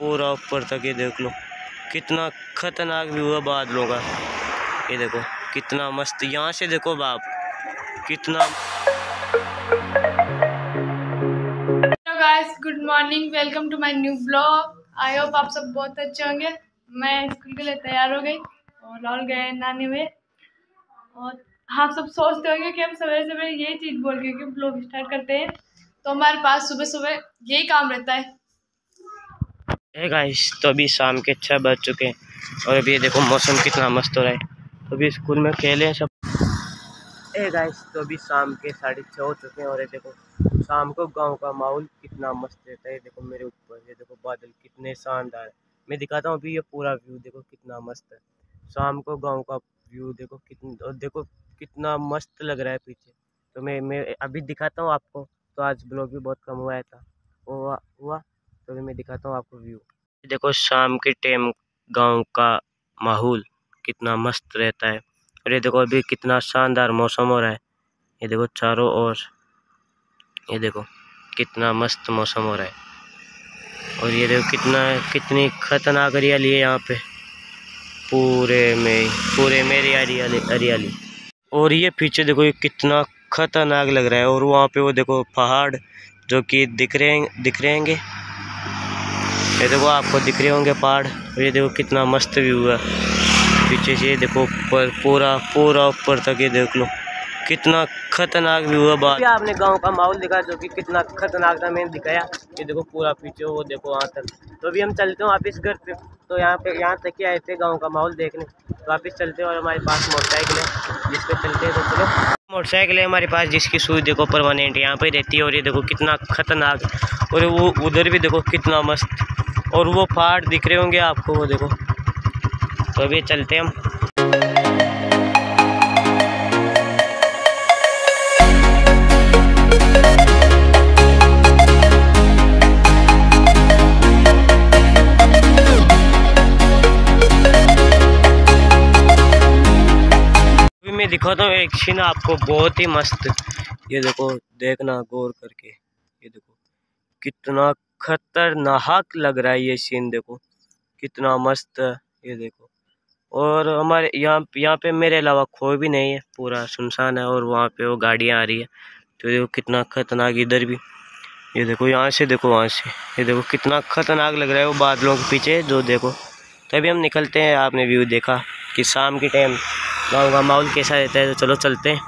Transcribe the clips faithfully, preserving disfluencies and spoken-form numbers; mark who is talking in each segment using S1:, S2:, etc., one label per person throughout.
S1: पूरा ऊपर तक ये देख लो, कितना खतरनाक व्यू है बादलों का। ये देखो कितना मस्त, यहाँ से देखो बाप कितना।
S2: Hello guys, good morning, welcome to my new blog. I hope आप सब बहुत अच्छे होंगे। मैं स्कूल के लिए तैयार हो गई और राहुल गए नानी में। और आप सब सोचते होंगे कि हम सवेरे सवेरे यही चीज़ बोल के ब्लॉग स्टार्ट करते हैं, तो हमारे पास सुबह सुबह यही काम रहता है।
S1: हे गाइस, तो अभी शाम के छः बज चुके हैं और अभी देखो मौसम कितना मस्त हो रहा है। तो अभी स्कूल में खेले हैं सब। हे गाइस, तो अभी शाम के साढ़े छः हो चुके हैं और ये देखो शाम को गांव का माहौल कितना मस्त रहता है। देखो मेरे ऊपर ये देखो बादल कितने शानदार है। मैं दिखाता हूँ अभी ये पूरा व्यू, देखो कितना मस्त है। शाम को गांव का व्यू देखो कितना, और देखो कितना मस्त लग रहा है पीछे। तो मैं मैं अभी दिखाता हूँ आपको। तो आज ब्लॉग भी बहुत कम हुआ था हुआ हुआ तो अभी मैं दिखाता हूँ आपको व्यू। देखो शाम के टाइम गांव का माहौल कितना मस्त रहता है। और ये देखो अभी कितना शानदार मौसम हो रहा है। ये देखो चारों ओर, ये देखो कितना मस्त मौसम हो रहा है। और ये देखो कितना कितनी खतरनाक हरियाली है यहाँ पे, पूरे में पूरे में हरियाली हरियाली। और ये पीछे देखो ये कितना खतरनाक लग रहा है। और वहाँ पे वो देखो पहाड़ जो कि दिख रहे दिख रहे होंगे, ये देखो आपको दिख रहे होंगे पहाड़। और ये देखो कितना मस्त व्यू है पीछे से। ये देखो ऊपर पूरा पूरा ऊपर तक ये देख लो, कितना खतरनाक व्यू है। बात आपने गांव का माहौल देखा जो कि कितना खतरनाक था, मैंने दिखाया। ये देखो पूरा पीछे वो देखो वहाँ तक। तो अभी हम चलते हैं वापस घर पे। तो यहाँ पे यहाँ तक ही आए थे गांव का माहौल देखने, तो वापस चलते हैं। और हमारे पास मोटरसाइकिल है जिस पे चलते हैं, तो चलो। मोटरसाइकिल है हमारे पास जिसकी सुई देखो परमानेंट यहाँ पे रहती है। और ये देखो कितना खतरनाक, और वो उधर भी देखो कितना मस्त, और वो पहाड़ दिख रहे होंगे आपको, वो देखो। तो अभी चलते हैं हम। अभी मैं दिखाता हूँ एक सीन आपको बहुत ही मस्त। ये देखो, देखना गौर करके, ये देखो कितना खतरनाक लग रहा है ये सीन। देखो कितना मस्त है, ये देखो। और हमारे यहाँ यहाँ पे मेरे अलावा कोई भी नहीं है, पूरा सुनसान है। और वहाँ पे वो गाड़ियाँ आ रही है, तो देखो कितना खतरनाक। इधर भी ये देखो, यहाँ से देखो, वहाँ से ये देखो कितना खतरनाक लग रहा है वो बादलों के पीछे जो देखो। तभी हम निकलते हैं। आपने व्यू देखा कि शाम के टाइम गाँव का माहौल कैसा रहता है, तो चलो चलते हैं।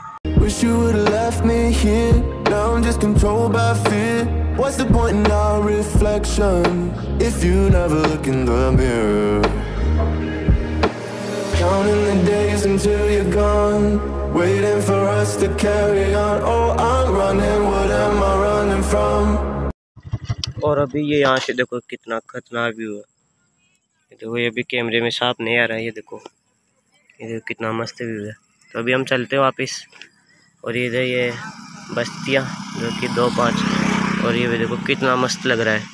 S3: What's the point in our reflection if you never look in the mirror? Counting the days until you're gone, waiting for us to carry on. Oh, I'm running, what am I running from?
S1: और अभी ये यहाँ से देखो कितना खतरनाक view है। ये देखो ये भी कैमरे में साफ नहीं आ रहा है। ये देखो ये देखो कितना मस्त व्यू है। तो अभी हम चलते हैं वापस। और इधर ये बस्तियाँ जो कि दो पाँच, और ये भी देखो कितना मस्त लग रहा है।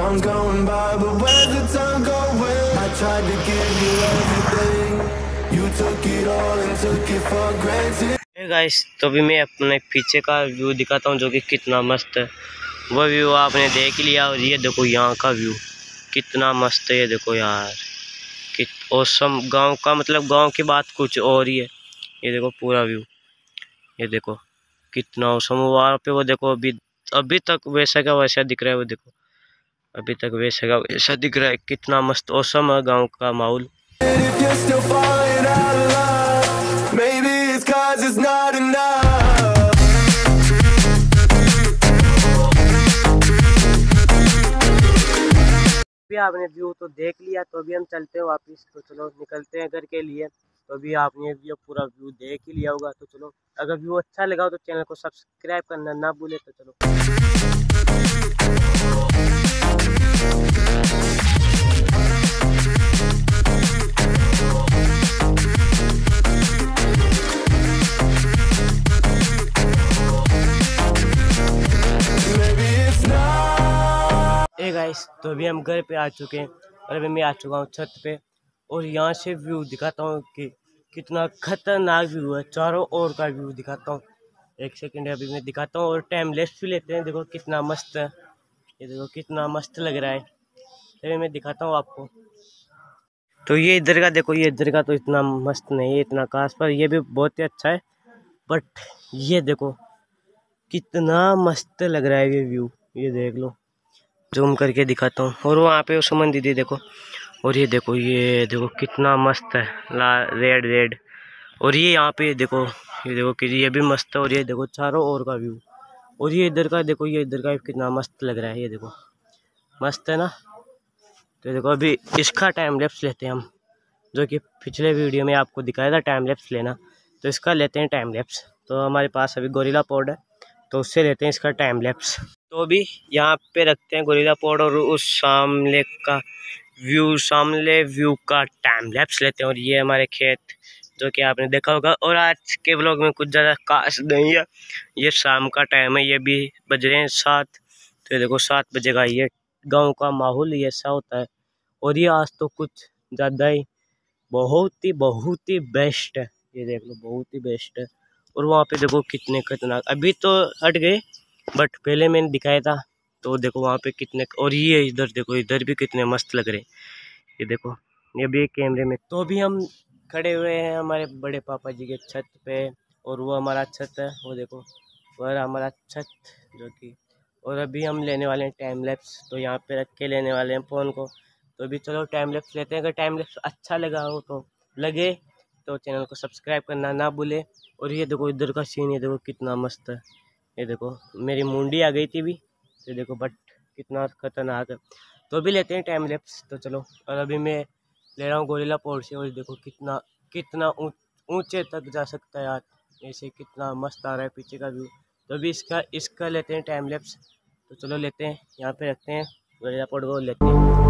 S1: हे गाइस, तो अभी मैं अपने पीछे का व्यू दिखाता हूँ जो कि कितना मस्त है। वो व्यू आपने देख लिया। और ये देखो यहाँ का व्यू कितना मस्त है। ये देखो यार, कि औसम गांव का, मतलब गांव की बात कुछ और ही है। ये देखो पूरा व्यू, ये देखो कितना औसम। वहाँ पे वो देखो अभी अभी तक वैसा का वैसा दिख रहा है। वो देखो अभी तक वैसा का वैसा दिख रहा है। कितना मस्त औसम है गांव का माहौल। अभी आपने व्यू तो देख लिया, तो अभी हम चलते हैं वापस। तो चलो निकलते हैं घर के लिए। तो अभी आपने ये पूरा व्यू देख ही लिया होगा। तो चलो, अगर व्यू अच्छा लगा हो तो चैनल को सब्सक्राइब करना ना भूले। तो चलो। हे गाइस, तो अभी हम घर पे आ चुके हैं और अभी मैं आ चुका हूँ छत पे। और यहाँ से व्यू दिखाता हूँ कि कितना खतरनाक व्यू है। चारों ओर का व्यू दिखाता हूँ। एक सेकंड अभी मैं दिखाता हूँ। और टाइम लेस भी लेते हैं। देखो कितना मस्त है, ये देखो कितना मस्त लग रहा है। तो मैं दिखाता हूँ आपको। तो ये इधर का देखो, ये इधर का तो इतना मस्त नहीं है, इतना खास, पर ये भी बहुत ही अच्छा है। बट ये देखो कितना मस्त लग रहा है ये व्यू, ये देख लो, जूम करके दिखाता हूँ। और वहाँ पे सुमन दीदी देखो, और ये देखो, ये देखो कितना मस्त है, ला रेड रेड। और ये यहाँ पे देखो, ये देखो कि ये भी मस्त है। और ये देखो चारों ओर का व्यू, और ये इधर का देखो, ये इधर का कितना मस्त लग रहा है, ये देखो मस्त है ना। तो देखो अभी इसका टाइम लैप्स लेते हैं हम, जो कि पिछले वीडियो में आपको दिखाया था टाइम लैप्स लेना, तो इसका लेते हैं टाइम लैप्स। तो हमारे पास अभी गोरिल्ला पॉड है, तो उससे लेते हैं इसका टाइम लैप्स। तो अभी यहाँ पे रखते हैं गोरिल्ला पॉड और उस सामने का व्यू, सामने व्यू का टाइम लैप्स लेते हैं। और ये हमारे खेत, जो कि आपने देखा होगा। और आज के ब्लॉग में कुछ ज़्यादा खास नहीं है, ये शाम का टाइम है, ये भी बज रहे हैं सात। तो ये देखो सात बजेगा, ये गांव का माहौल ये ऐसा होता है। और ये आज तो कुछ ज़्यादा ही बहुत ही बहुत ही बेस्ट है, ये देख लो बहुत ही बेस्ट है। और वहाँ पे देखो कितने खतरनाक, अभी तो हट गए बट पहले मैंने दिखाया था, तो देखो वहाँ पे कितने। और ये इधर देखो, इधर भी कितने मस्त लग रहे हैं, ये देखो, ये भी एक कैमरे में। तो अभी हम खड़े हुए हैं हमारे बड़े पापा जी के छत पे, और वो हमारा छत है, वो देखो और हमारा छत जो कि। और अभी हम लेने वाले हैं टाइम लैप्स, तो यहाँ पे रख के लेने वाले हैं फ़ोन को। तो अभी चलो टाइम लैप्स लेते हैं। अगर टाइम लैप्स अच्छा लगा हो तो लगे तो चैनल को सब्सक्राइब करना ना भूले। और ये देखो इधर का सीन, ये देखो कितना मस्त है, ये देखो मेरी मुंडी आ गई थी भी, ये देखो बट कितना खतरनाक है। तो अभी लेते हैं टाइम लैप्स, तो चलो। और अभी मैं ले रहा हूँ गोरिल्ला पॉड से, और देखो कितना कितना ऊंचे तक जा सकता है यार, ऐसे कितना मस्त आ रहा है पीछे का व्यू। तो अभी इसका इसका लेते हैं टाइम लैप्स, तो चलो लेते हैं, यहाँ पे रखते हैं गोरिल्ला पॉड को, लेते हैं।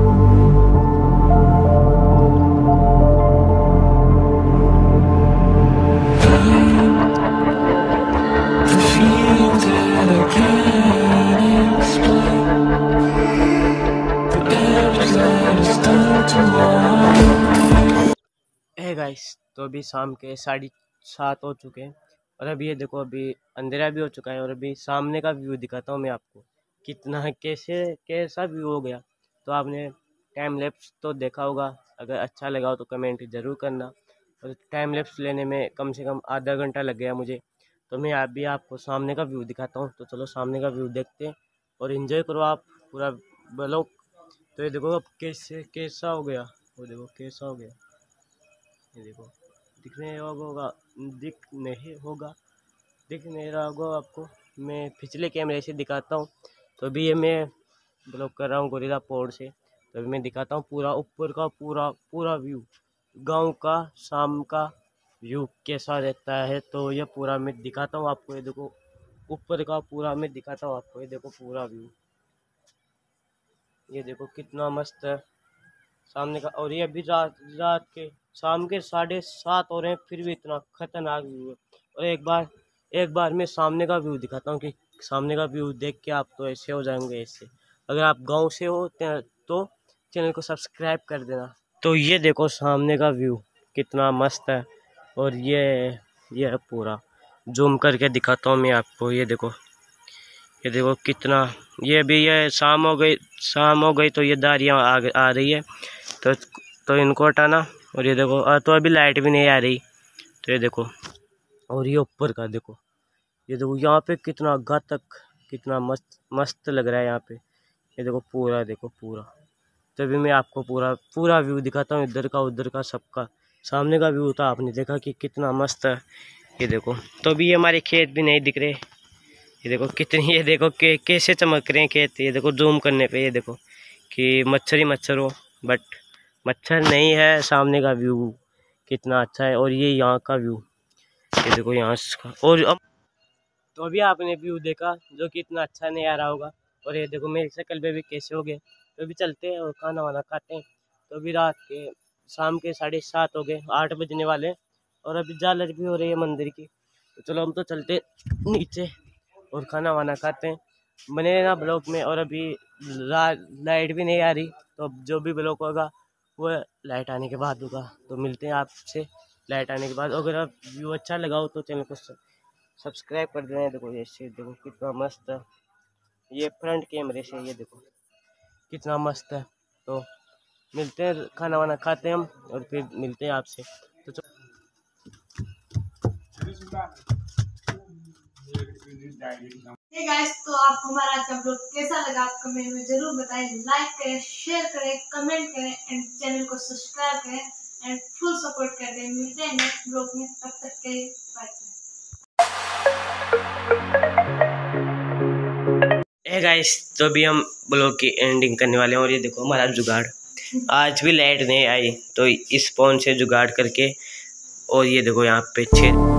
S1: है गाइस, तो अभी शाम के साढ़े सात हो चुके हैं, और अभी ये देखो अभी अंधेरा भी हो चुका है। और अभी सामने का व्यू दिखाता हूँ मैं आपको, कितना कैसे कैसा व्यू हो गया। तो आपने टाइम लैप्स तो देखा होगा, अगर अच्छा लगा हो तो कमेंट ज़रूर करना। और टाइम लैप्स लेने में कम से कम आधा घंटा लग गया मुझे, तो मैं अभी आपको सामने का व्यू दिखाता हूँ। तो चलो सामने का व्यू देखते हैं और इन्जॉय करो आप पूरा ब्लॉग। तो ये देखो अब कैसे कैसा हो गया, वो देखो कैसा हो गया, ये देखो दिख नहीं होगा, दिख नहीं होगा दिख नहीं रहा होगा आपको, मैं पिछले कैमरे से दिखाता हूँ। तो अभी ये मैं ब्लॉग कर रहा हूँ गोरिल्ला पॉड से, तो अभी मैं दिखाता हूँ पूरा ऊपर का पूरा पूरा व्यू, गांव का शाम का व्यू कैसा रहता है। तो ये पूरा मैं दिखाता हूँ आपको, ये देखो ऊपर का पूरा मैं दिखाता हूँ आपको, ये देखो पूरा व्यू, ये देखो कितना मस्त है सामने का। और ये अभी रात रात के शाम के साढ़े सात हो रहे हैं, फिर भी इतना खतरनाक व्यू है। और एक बार एक बार मैं सामने का व्यू दिखाता हूँ, कि सामने का व्यू देख के आप तो ऐसे हो जाएंगे ऐसे। अगर आप गांव से हो तो चैनल को सब्सक्राइब कर देना। तो ये देखो सामने का व्यू कितना मस्त है। और ये ये पूरा जूम करके दिखाता हूँ मैं आपको, ये देखो ये देखो कितना, ये भी ये शाम हो गई शाम हो गई तो ये दारियाँ आ, आ रही है, तो तो इनको हटाना। और ये देखो तो अभी लाइट भी नहीं आ रही, तो ये देखो। और ये ऊपर का देखो, ये देखो यहाँ पे कितना घातक, कितना मस्त मस्त लग रहा है यहाँ पे, ये देखो पूरा देखो पूरा। तो अभी मैं आपको पूरा पूरा व्यू दिखाता हूँ, इधर का उधर का सबका। सामने का व्यू था आपने देखा कि कितना मस्त है, ये देखो। तो अभी ये हमारे खेत भी नहीं दिख रहे, ये देखो कितनी, ये देखो के कैसे चमक रहे हैं खेत, ये देखो जूम करने पे ये देखो कि मच्छर ही मच्छर हो, बट मच्छर नहीं है। सामने का व्यू कितना अच्छा है, और ये यहाँ का व्यू, ये देखो यहाँ का। और अब तो अभी आपने व्यू देखा जो कि इतना अच्छा नहीं आ रहा होगा। और ये देखो मेरी शक्ल पे भी कैसे हो गए। तो अभी चलते हैं और खाना वाना खाते हैं। तो अभी रात के शाम के साढ़े सात हो गए, आठ बजने वाले, और अभी झालर भी हो रही है मंदिर की। तो चलो हम तो चलते नीचे और खाना वाना खाते हैं, बने ना ब्लॉग में। और अभी लाइट भी नहीं आ रही, तो अब जो भी ब्लॉग होगा वो लाइट आने के बाद होगा। तो मिलते हैं आपसे लाइट आने के बाद। अगर आप व्यू अच्छा लगा हो तो चैनल को सब्सक्राइब कर देना। देखो ये से देखो कितना मस्त है, ये फ्रंट कैमरे से ये देखो कितना मस्त है। तो मिलते हैं, खाना वाना खाते हैं हम और फिर मिलते हैं आपसे। तो चलो
S2: हे गाइस, तो आपको हमारा आज का ब्लॉग कैसा लगा आप कमेंट में जरूर बताएं। लाइक करें, शेयर करें, कमेंट करें एंड चैनल को सब्सक्राइब करें एंड फुल सपोर्ट करते हैं। मिलते हैं नेक्स्ट ब्लॉग में, तब तक के लिए बाय।
S1: ए गाइस, तो अभी हम ब्लॉग की एंडिंग करने वाले हैं और ये देखो हमारा जुगाड़, आज भी लाइट नहीं आई तो इस फोन से जुगाड़ करके, और ये देखो यहाँ पे छः